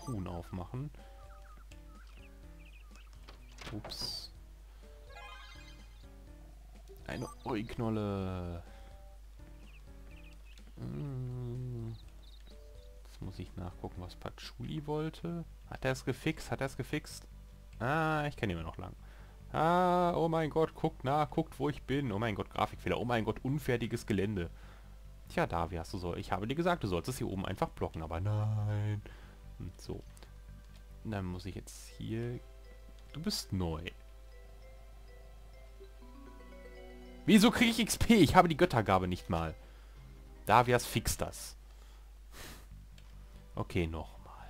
Truhen aufmachen. Ups. Eine Oi-Knolle. Jetzt muss ich nachgucken, was Patchouli wollte. Hat er es gefixt? Hat er es gefixt? Ah, ich kenne ihn immer noch lang. Ah, oh mein Gott, guckt nach, guckt, wo ich bin. Oh mein Gott, Grafikfehler. Oh mein Gott, unfertiges Gelände. Tja, Davi, hast du so. Ich habe dir gesagt, du sollst es hier oben einfach blocken, aber nein. Und so. Dann muss ich jetzt hier... Du bist neu. Wieso kriege ich XP? Ich habe die Göttergabe nicht mal. Davias fix das. Okay, nochmal.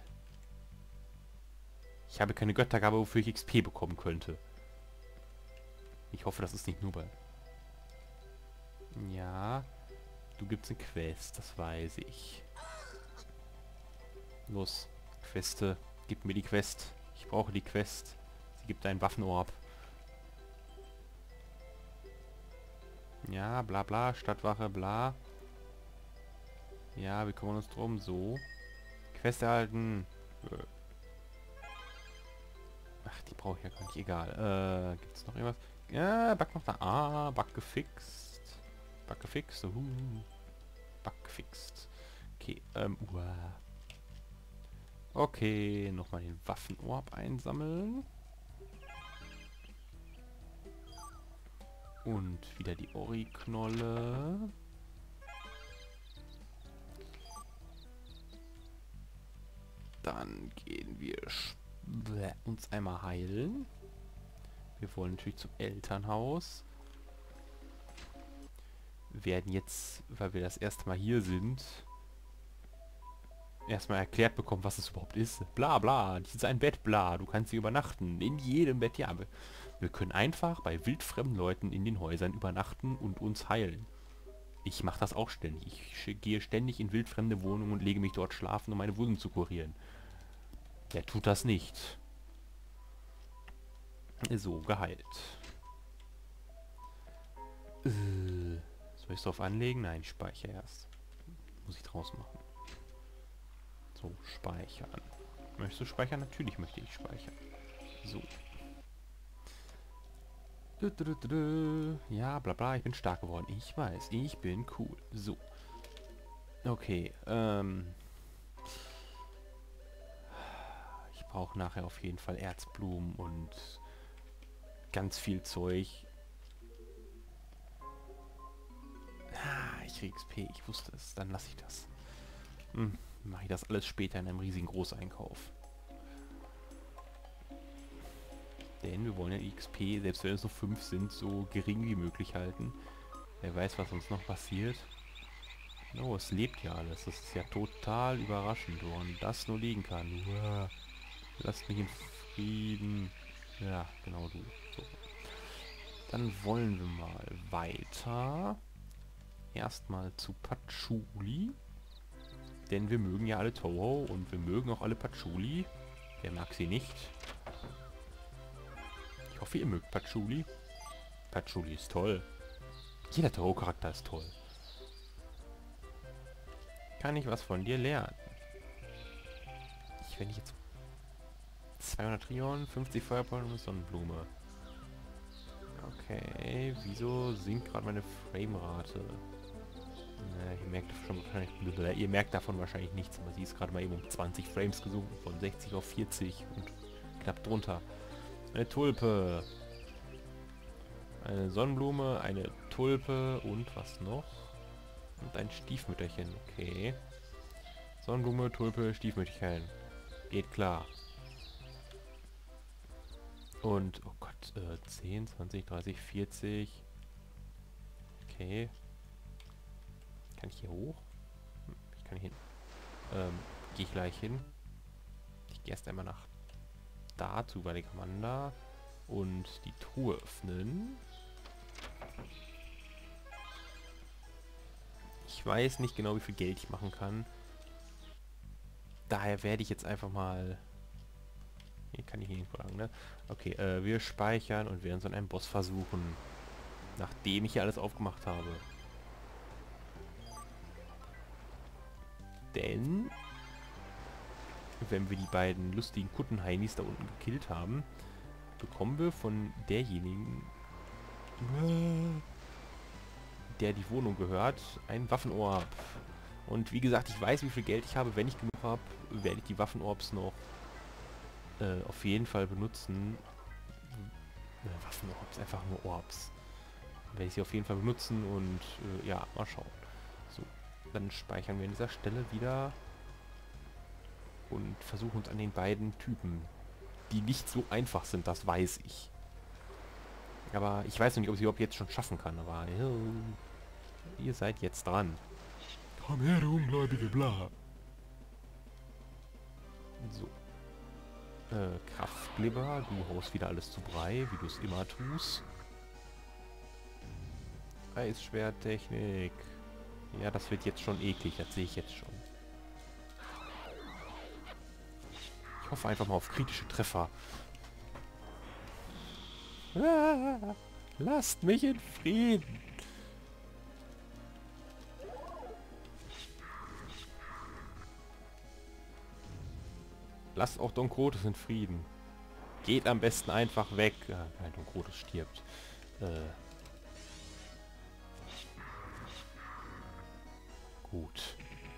Ich habe keine Göttergabe, wofür ich XP bekommen könnte. Ich hoffe, das ist nicht nur bei... Ja, du gibst eine Quest, das weiß ich. Los, Queste, gib mir die Quest. Ich brauche die Quest. Sie gibt einen Waffenorb. Ja, bla bla, Stadtwache, bla. Ja, wir kümmern uns drum, so. Quest erhalten. Ach, die brauche ich ja gar nicht, egal. Gibt es noch irgendwas? Ja, Bug noch da. Ah, Bug gefixt. Bug gefixt, Bug gefixt. Okay, Okay, nochmal den Waffenorb einsammeln. Und wieder die Ori-Knolle. Dann gehen wir uns einmal heilen. Wir wollen natürlich zum Elternhaus. Wir werden jetzt, weil wir das erste Mal hier sind, erstmal erklärt bekommen, was es überhaupt ist. Bla bla, dies ist ein Bett, bla, du kannst hier übernachten. In jedem Bett, ja. Wir können einfach bei wildfremden Leuten in den Häusern übernachten und uns heilen. Ich mache das auch ständig. Ich gehe ständig in wildfremde Wohnungen und lege mich dort schlafen, um meine Wunden zu kurieren. Der tut das nicht. So, geheilt. Soll ich es drauf anlegen? Nein, ich speichere erst. Muss ich draus machen. So, speichern. Möchtest du speichern? Natürlich möchte ich speichern. So. Ja, bla bla, ich bin stark geworden. Ich weiß, ich bin cool. So. Okay, ich brauche nachher auf jeden Fall Erzblumen und ganz viel Zeug. Ah, ich krieg XP, ich wusste es. Dann lasse ich das. Mache ich das alles später in einem riesigen Großeinkauf. Denn wir wollen ja die XP, selbst wenn es nur 5 sind, so gering wie möglich halten. Wer weiß, was uns noch passiert. Oh, es lebt ja alles. Das ist ja total überraschend, woran das nur liegen kann. Uah, lasst mich in Frieden. Ja, genau du. So. Dann wollen wir mal weiter. Erstmal zu Patchouli. Denn wir mögen ja alle Toho und wir mögen auch alle Patchouli. Wer mag sie nicht? Ich hoffe, ihr mögt Patchouli. Patchouli ist toll. Jeder Toho-Charakter ist toll. Kann ich was von dir lernen? Wenn ich jetzt 200 Trion, 50 Feuerpollen und Sonnenblume. Okay, wieso sinkt gerade meine Framerate? Ihr merkt davon wahrscheinlich nichts, aber sie ist gerade mal eben um 20 Frames gesunken, von 60 auf 40 und knapp drunter. Eine Tulpe. Eine Sonnenblume, eine Tulpe und was noch? Und ein Stiefmütterchen, okay. Sonnenblume, Tulpe, Stiefmütterchen. Geht klar. Und, oh Gott, 10, 20, 30, 40. Okay. Kann ich hier hoch? Ich kann hier hin. Gehe ich gleich hin. Ich gehe erst einmal nach da zu Valicamanda und die Truhe öffnen. Ich weiß nicht genau, wie viel Geld ich machen kann. Daher werde ich jetzt einfach mal... Hier kann ich nicht fragen, ne? Okay, wir speichern und werden so einen Boss versuchen. Nachdem ich hier alles aufgemacht habe. Denn... wenn wir die beiden lustigen Kuttenheinis da unten gekillt haben, bekommen wir von derjenigen, der die Wohnung gehört, ein Waffenorb. Und wie gesagt, ich weiß, wie viel Geld ich habe. Wenn ich genug habe, werde ich die Waffenorbs noch auf jeden Fall benutzen. Waffenorbs, einfach nur Orbs. Werde ich sie auf jeden Fall benutzen und ja, mal schauen. So, dann speichern wir an dieser Stelle wieder und versuchen uns an den beiden Typen, die nicht so einfach sind, das weiß ich. Aber ich weiß noch nicht, ob ich sie überhaupt jetzt schon schaffen kann, aber ihr seid jetzt dran. Komm her, du Ungläubige, bla. So. Kraftglibber, du haust wieder alles zu Brei, wie du es immer tust. Eisschwerttechnik. Ja, das wird jetzt schon eklig, das sehe ich jetzt schon. Ich hoffe einfach mal auf kritische Treffer. Ah, lasst mich in Frieden. Lasst auch Don Krotos in Frieden. Geht am besten einfach weg. Nein, Don Krotos stirbt. Gut.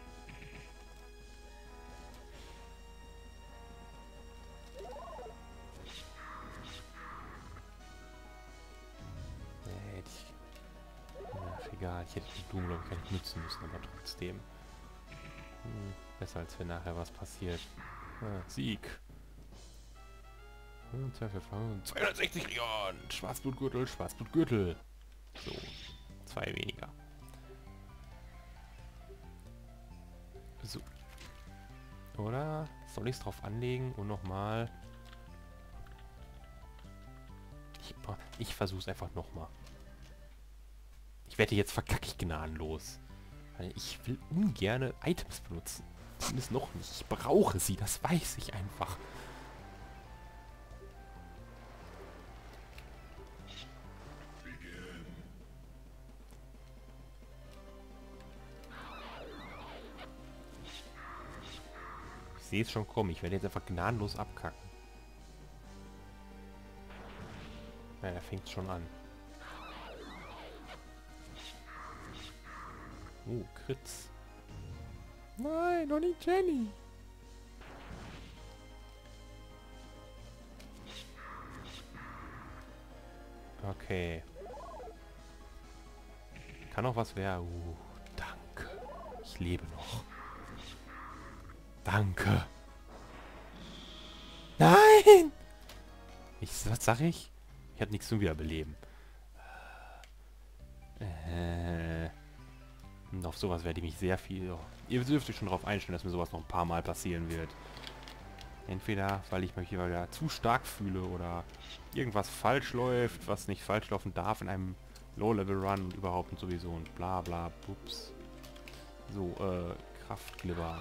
Ach, egal. Ich hätte die Blumen, glaube ich, gar nicht nutzen müssen, aber trotzdem. Besser, als wenn nachher was passiert. Sieg. 260 Millionen. Schwarzblutgürtel, Schwarzblutgürtel. So. 2 weniger. So. Oder soll ich es drauf anlegen und nochmal... Ich versuche es einfach nochmal. Ich werde jetzt verkacke ich gnadenlos. Weil ich will ungerne Items benutzen. Zumindest noch nicht. Ich brauche sie, das weiß ich einfach. Ich sehe es schon kommen. Ich werde jetzt einfach gnadenlos abkacken. Ja, da fängt es schon an. Oh, Kritz. Nein, noch nicht Jenny. Okay. Kann noch was werden. Danke. Ich lebe noch. Danke. Nein! Was sag ich? Ich habe nichts zum Wiederbeleben. Und auf sowas werde ich mich sehr viel... Oh, ihr dürft euch schon darauf einstellen, dass mir sowas noch ein paar Mal passieren wird. Entweder, weil ich mich wieder zu stark fühle oder irgendwas falsch läuft, was nicht falsch laufen darf in einem Low-Level-Run und überhaupt und sowieso und bla bla, ups. So, Kraftglibber.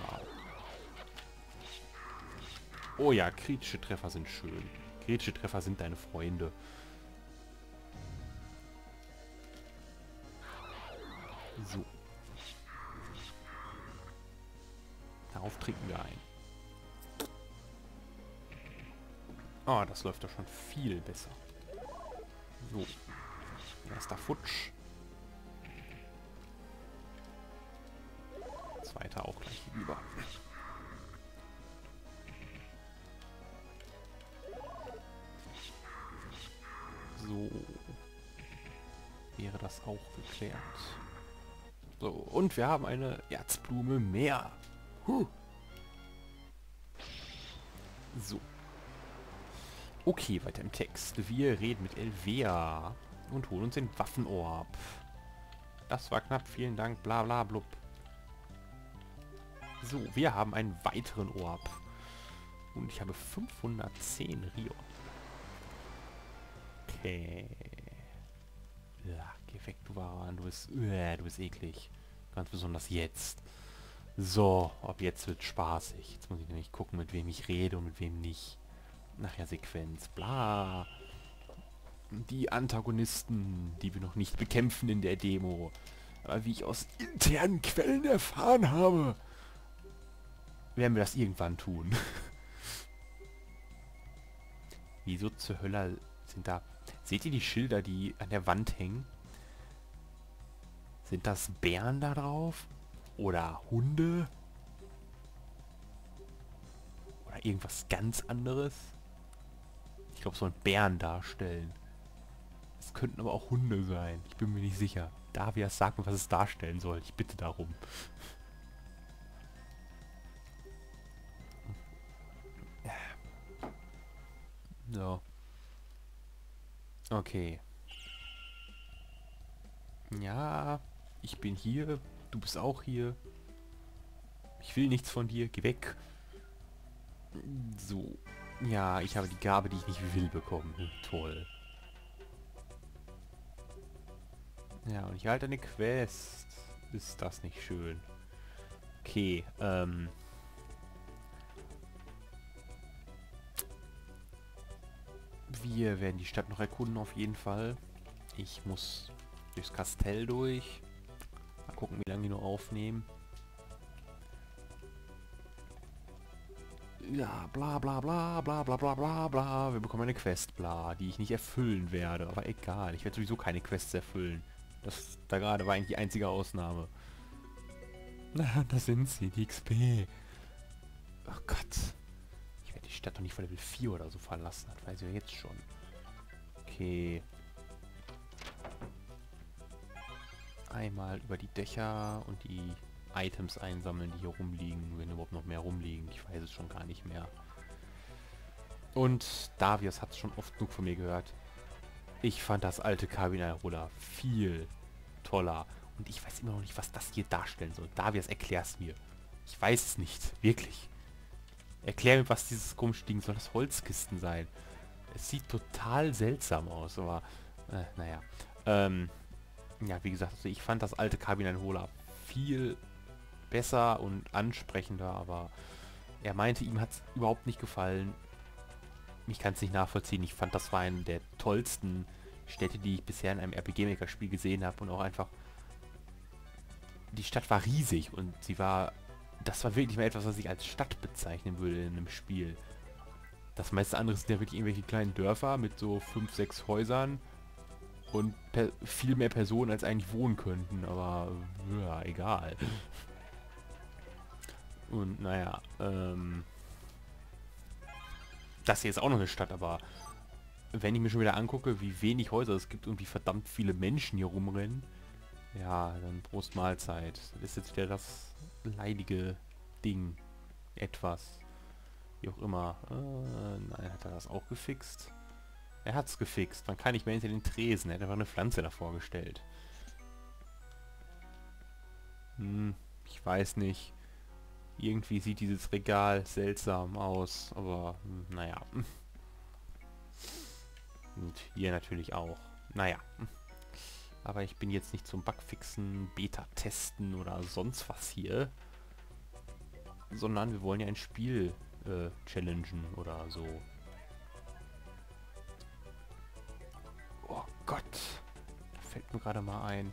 Oh ja, kritische Treffer sind schön. Kritische Treffer sind deine Freunde. So. Darauf trinken wir ein. Ah, das läuft doch schon viel besser. So. Erster Futsch. Zweiter auch gleich über. So. Wäre das auch geklärt. So, und wir haben eine Erzblume mehr. So. Okay, weiter im Text. Wir reden mit Elvea und holen uns den Waffenorb. Das war knapp, vielen Dank, bla bla blub. So, wir haben einen weiteren Orb. Und ich habe 510 Rion. Okay. Ja, geh weg, du Waran, du bist eklig. Ganz besonders jetzt. So, ab jetzt wird spaßig. Jetzt muss ich nämlich gucken, mit wem ich rede und mit wem nicht. Nachher Sequenz, bla. Die Antagonisten, die wir noch nicht bekämpfen in der Demo. Aber wie ich aus internen Quellen erfahren habe, werden wir das irgendwann tun. Wieso zur Hölle sind da... Seht ihr die Schilder, die an der Wand hängen? Sind das Bären da drauf? Oder Hunde? Oder irgendwas ganz anderes? Ich glaube, es sollen Bären darstellen. Es könnten aber auch Hunde sein. Ich bin mir nicht sicher. Davias, sag mir, was es darstellen soll. Ich bitte darum. So. Okay. Ja, ich bin hier. Du bist auch hier. Ich will nichts von dir. Geh weg. So. Ja, ich habe die Gabe, die ich nicht will, bekommen. Toll. Ja, und ich halte eine Quest. Ist das nicht schön? Okay, wir werden die Stadt noch erkunden auf jeden Fall. Ich muss durchs Kastell durch. Mal gucken, wie lange die noch aufnehmen. Ja, bla bla bla bla bla bla bla bla. Wir bekommen eine Quest, bla, die ich nicht erfüllen werde. Aber egal, ich werde sowieso keine Quests erfüllen. Das da gerade war eigentlich die einzige Ausnahme. Na, da sind sie, die XP. Oh Gott. Ich werde die Stadt doch nicht vor Level 4 oder so verlassen. Das weiß ich ja jetzt schon. Okay. Einmal über die Dächer und die Items einsammeln, die hier rumliegen. Wenn überhaupt noch mehr rumliegen. Ich weiß es schon gar nicht mehr. Und Davias hat es schon oft genug von mir gehört. Ich fand das alte Kardinalroller viel toller. Und ich weiß immer noch nicht, was das hier darstellen soll. Davias, erklär's mir. Ich weiß es nicht. Wirklich. Erklär mir, was dieses komische Ding soll. Das Holzkisten sein. Es sieht total seltsam aus, aber... naja. Ja, wie gesagt, also ich fand das alte Kardinalroller viel besser und ansprechender, aber er meinte, ihm hat es überhaupt nicht gefallen. Ich kann es nicht nachvollziehen. Ich fand, das war eine der tollsten Städte, die ich bisher in einem RPG-Maker-Spiel gesehen habe und auch einfach... Die Stadt war riesig und sie war... Das war wirklich mal etwas, was ich als Stadt bezeichnen würde in einem Spiel. Das meiste andere sind ja wirklich irgendwelche kleinen Dörfer mit so 5, 6 Häusern und viel mehr Personen, als eigentlich wohnen könnten, aber ja, egal. Und naja, das hier ist auch noch eine Stadt, aber wenn ich mir schon wieder angucke, wie wenig Häuser es gibt und wie verdammt viele Menschen hier rumrennen, ja, dann Prost Mahlzeit. Das ist jetzt wieder das leidige Ding. Etwas. Wie auch immer. Nein, hat er das auch gefixt? Er hat's gefixt. Man kann nicht mehr hinter den Tresen. Er hat einfach eine Pflanze davor gestellt. Ich weiß nicht. Irgendwie sieht dieses Regal seltsam aus. Aber, naja. Und hier natürlich auch. Naja. Aber ich bin jetzt nicht zum Bugfixen, Beta-Testen oder sonst was hier. Sondern wir wollen ja ein Spiel challengen oder so. Oh Gott. Da fällt mir gerade mal ein.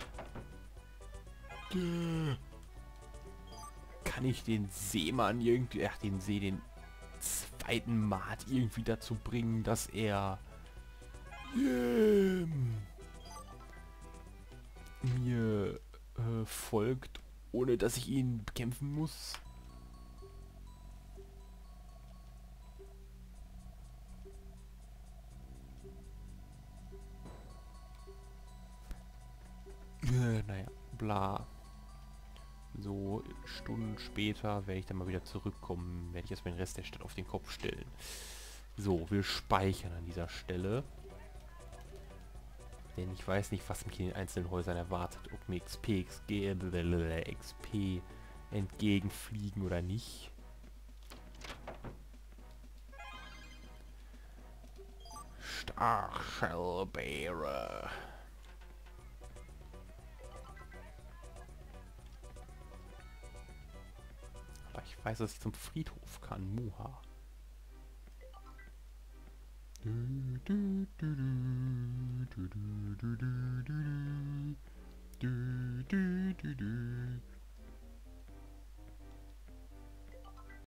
Kann ich den Seemann irgendwie... Ach, den zweiten Mart irgendwie dazu bringen, dass er... mir folgt, ohne dass ich ihn bekämpfen muss. Naja, bla. So, Stunden später werde ich dann mal wieder zurückkommen. Werde ich erstmal den Rest der Stadt auf den Kopf stellen. So, wir speichern an dieser Stelle. Denn ich weiß nicht, was mich in den einzelnen Häusern erwartet. Ob mir XP entgegenfliegen oder nicht. Stachelbeere. Aber ich weiß, dass ich zum Friedhof kann. Muha.